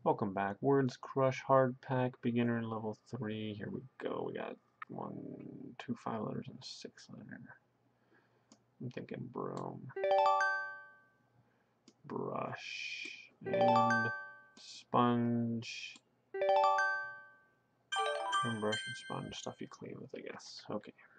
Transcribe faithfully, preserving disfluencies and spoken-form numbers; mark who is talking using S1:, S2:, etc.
S1: Welcome back. Words Crush Hard Pack, beginner level three. Here we go. We got one, two, five letters, and six letters. I'm thinking broom, brush, and sponge. And brush and sponge, stuff you clean with, I guess. Okay.